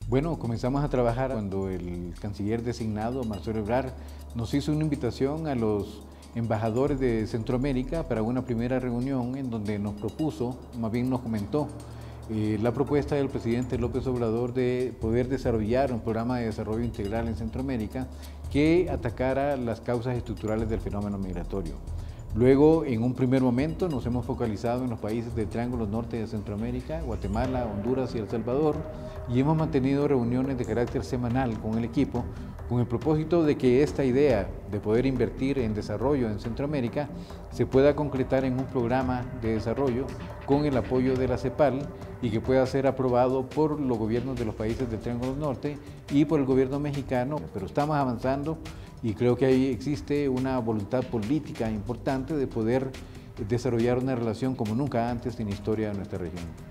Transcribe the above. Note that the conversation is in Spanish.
Bueno, comenzamos a trabajar cuando el canciller designado, Marcelo Ebrard, nos hizo una invitación a los embajadores de Centroamérica para una primera reunión en donde nos propuso, más bien nos comentó, la propuesta del presidente López Obrador de poder desarrollar un programa de desarrollo integral en Centroamérica que atacara las causas estructurales del fenómeno migratorio. Luego, en un primer momento, nos hemos focalizado en los países del Triángulo Norte de Centroamérica, Guatemala, Honduras y El Salvador, y hemos mantenido reuniones de carácter semanal con el equipo, con el propósito de que esta idea de poder invertir en desarrollo en Centroamérica se pueda concretar en un programa de desarrollo con el apoyo de la CEPAL y que pueda ser aprobado por los gobiernos de los países del Triángulo Norte y por el gobierno mexicano. Pero estamos avanzando y creo que ahí existe una voluntad política importante de poder desarrollar una relación como nunca antes en la historia de nuestra región.